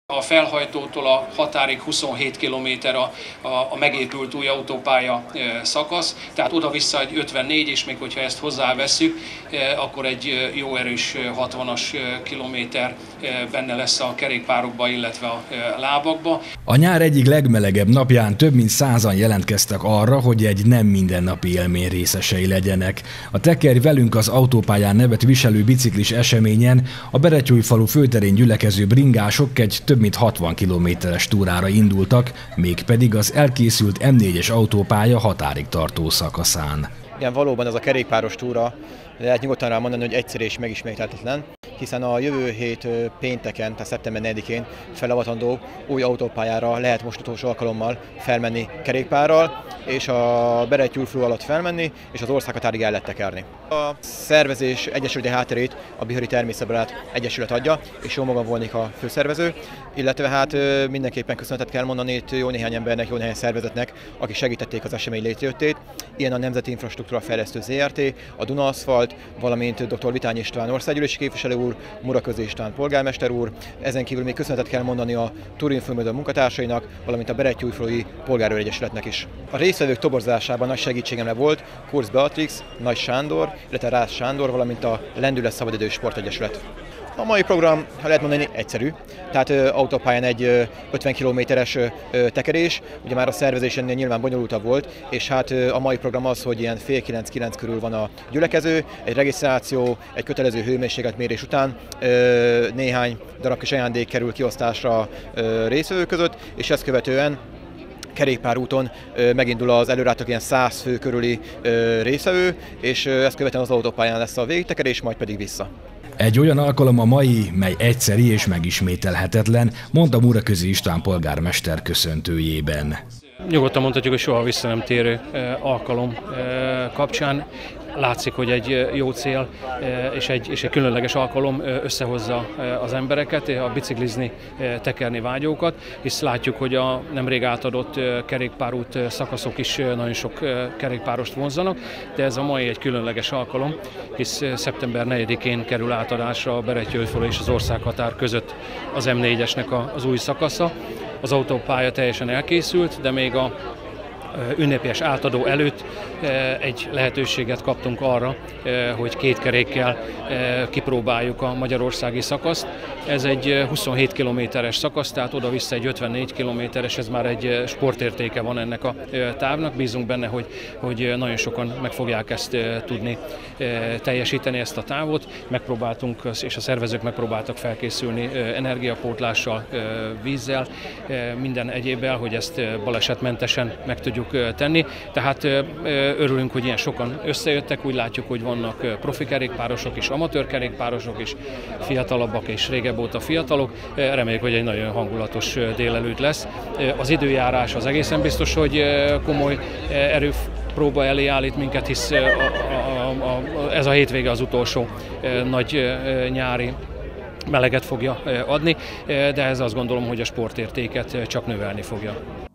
A felhajtótól a határig 27 km a megépült új autópálya szakasz, tehát oda-vissza egy 54, és még hogyha ezt hozzáveszünk, akkor egy jó erős 60-as kilométer benne lesz a kerékpárokba, illetve a lábakba. A nyár egyik legmelegebb napján több mint 100-an jelentkeztek arra, hogy egy nem mindennapi élmény részesei legyenek. A Tekerj velünk az autópályán nevet viselő biciklis eseményen a Berettyóújfalu főterén gyülekező bringások egy több mint 60 kilométeres túrára indultak, mégpedig az elkészült M4-es autópálya határig tartó szakaszán. Igen, valóban ez a kerékpáros túra, lehet nyugodtan rá mondani, hogy egyszerű és megismételhetetlen, hiszen a jövő hét pénteken, tehát szeptember 4-én felavatandó új autópályára lehet most utolsó alkalommal felmenni kerékpárral, és a Berettyóújfalu alatt felmenni, és az országhatárig el lehet tekerni. A szervezés egyesületi hátterét a Bihari Természetbarát Egyesület adja, és jó magam volnék a főszervező, illetve hát mindenképpen köszönetet kell mondani itt jó néhány embernek, jó néhány szervezetnek, akik segítették az esemény létrejöttét. Ilyen a Nemzeti Infrastruktúra Fejlesztő Zrt., a Duna Aszfalt, valamint dr. Vitányi István országgyűlési képviselő úr, Muraközi István polgármester úr. Ezen kívül még köszönetet kell mondani a Turinfölmödő munkatársainak, valamint a Berettyóújfalui Polgárőr Egyesületnek is. A résztvevők toborzásában nagy segítségemre volt Kurz Beatrix, Nagy Sándor, illetve Rász Sándor, valamint a Lendület Szabadidős Sportegyesület. A mai program, ha lehet mondani, egyszerű, tehát autópályán egy 50 kilométeres tekerés, ugye már a szervezés ennél nyilván bonyolultabb volt, és hát a mai program az, hogy ilyen fél 9 körül van a gyülekező, egy regisztráció, egy kötelező hőmérsékletmérés után néhány darab kis ajándék kerül kiosztásra résztvevők között, és ezt követően kerékpárúton megindul az előrátok ilyen 100 fő körüli résztvevő, és ezt követően az autópályán lesz a végtekerés, majd pedig vissza. Egy olyan alkalom a mai, mely egyszeri és megismételhetetlen, mondta Muraközi István polgármester köszöntőjében. Nyugodtan mondhatjuk, hogy soha vissza nem térő alkalom kapcsán. Látszik, hogy egy jó cél és egy különleges alkalom összehozza az embereket, a biciklizni, tekerni vágyókat, hisz látjuk, hogy a nemrég átadott kerékpárút szakaszok is nagyon sok kerékpárost vonzanak, de ez a mai egy különleges alkalom, hisz szeptember 4-én kerül átadásra a Berettyóújfalu és az országhatár között az M4-esnek az új szakasza. Az autópálya teljesen elkészült, de még a ünnepélyes átadó előtt egy lehetőséget kaptunk arra, hogy két kerékkel kipróbáljuk a magyarországi szakaszt. Ez egy 27 kilométeres szakasz, tehát oda-vissza egy 54 kilométeres, ez már egy sportértéke van ennek a távnak. Bízunk benne, hogy nagyon sokan meg fogják ezt tudni teljesíteni, ezt a távot. Megpróbáltunk, és a szervezők megpróbáltak felkészülni energiapótlással, vízzel, minden egyébbel, hogy ezt balesetmentesen meg tudjuk tenni. Tehát örülünk, hogy ilyen sokan összejöttek, úgy látjuk, hogy vannak profi kerékpárosok is, amatőr kerékpárosok is, fiatalabbak és régebb óta fiatalok. Reméljük, hogy egy nagyon hangulatos délelőtt lesz. Az időjárás az egészen biztos, hogy komoly erőpróba elé állít minket, hisz ez a hétvége az utolsó nagy nyári meleget fogja adni, de ez azt gondolom, hogy a sportértéket csak növelni fogja.